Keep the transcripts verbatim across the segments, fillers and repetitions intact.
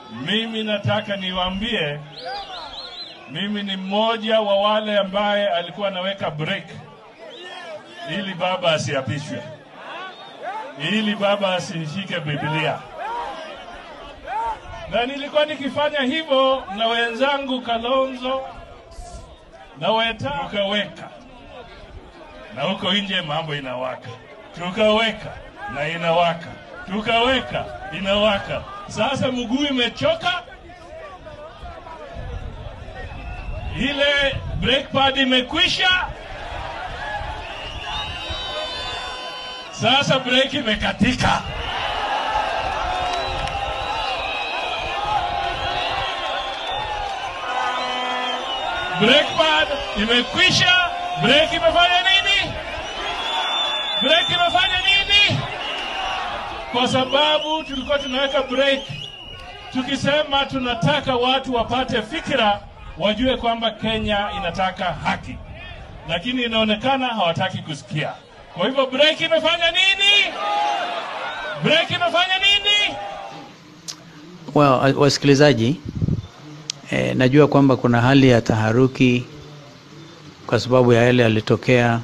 Mimi nataka niwaambie, mimi ni mmoja wa wale ambaye alikuwa anaweka break ili baba asiapishwe, ili baba asishike Biblia. Na nilikuwa nikifanya hivyo na wenzangu Kalonzo na Weta, tukaweka na huko nje mambo inawaka, tukaweka na inawaka, tukaweka inawaka. Sasa mguu imechoka, ile brake pad imekwisha, sasa brake imekatika. Brake pad imekwisha, brake imefanya nini? Brake imefanya nini? Kwa sababu tulikuwa tunaweka brake tukisema tunataka watu wapate fikira, wajue kwamba Kenya inataka haki, lakini inaonekana hawataki kusikia. Kwa hivyo brake imefanya nini? Brake imefanya nini? Well, wasikilizaji, eh, najua kwamba kuna hali ya taharuki kwa sababu ya yale yalitokea.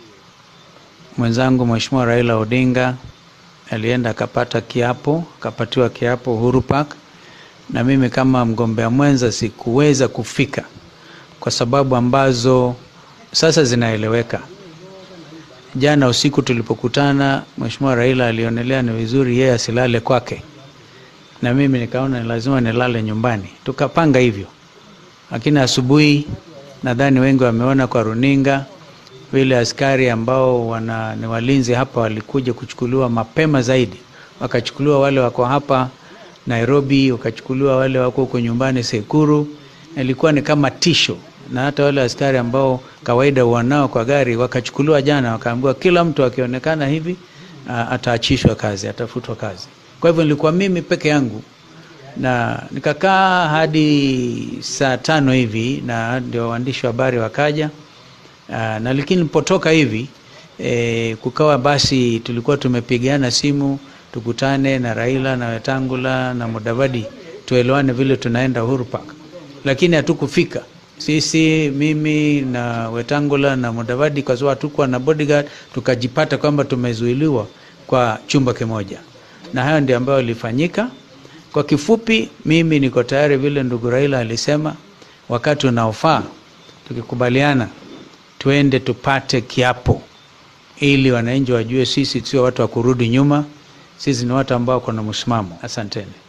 Mwenzangu Mheshimiwa Raila Odinga alienda akapata kiapo, akapatiwa kiapo Uhuru Park, na mimi kama mgombea mwenza sikuweza kufika kwa sababu ambazo sasa zinaeleweka. Jana usiku tulipokutana, Mheshimiwa Raila alionelea ni vizuri yeye asilale kwake, na mimi nikaona ni lazima nilale nyumbani. Tukapanga hivyo. Lakini asubuhi nadhani wengi wameona kwa runinga vile askari ambao wana ni walinzi hapa walikuja kuchukuliwa mapema zaidi. Wakachukuliwa wale wako hapa Nairobi, wakachukuliwa wale wako huko nyumbani Sekuru. Ilikuwa ni kama tisho, na hata wale askari ambao kawaida wanao kwa gari wakachukuliwa jana, wakaambiwa kila mtu akionekana hivi ataachishwa kazi, atafutwa kazi. Kwa hivyo nilikuwa mimi peke yangu, na nikakaa hadi saa tano hivi, na ndio waandishi wa habari wakaja. Uh, na lakini nilipotoka hivi e, kukawa basi tulikuwa tumepigiana simu tukutane na Raila na Wetangula na Mudavadi tuelewane vile tunaenda Uhuru Park, lakini hatukufika. Sisi mimi na Wetangula na Mudavadi kwa sababu hatukuwa na bodyguard, tukajipata kwamba tumezuiliwa kwa chumba kimoja, na hayo ndio ambayo ilifanyika. Kwa kifupi, mimi niko tayari vile ndugu Raila alisema, wakati unaofaa tukikubaliana tuende tupate kiapo ili wananchi wajue sisi sio watu wa kurudi nyuma, sisi ni watu ambao kuna msimamo. Asanteni.